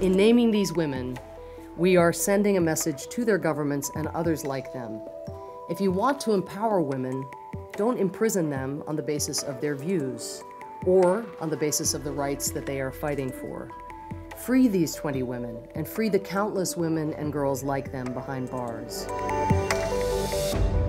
In naming these women, we are sending a message to their governments and others like them. If you want to empower women, don't imprison them on the basis of their views or on the basis of the rights that they are fighting for. Free these 20 women and free the countless women and girls like them behind bars.